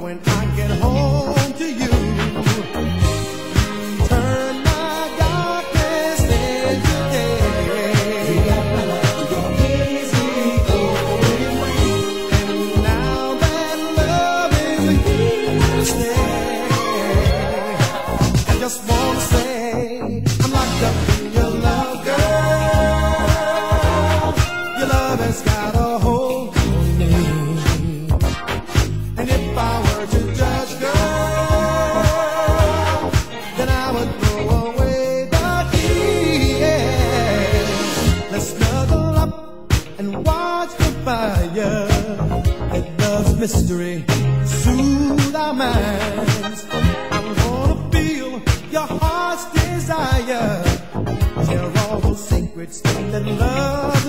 when I get home to you. Turn my darkness into day. You're easy going away. And now that love is here to stay, I just wanna say I'm locked up in your love, girl. Your love has got a hold on me. And if I were to judge, girl, then I would throw away the key. Yeah. Let's snuggle up and watch the fire. Let love's mystery soothe our minds. I'm gonna feel your heart's desire. Share all those secrets that love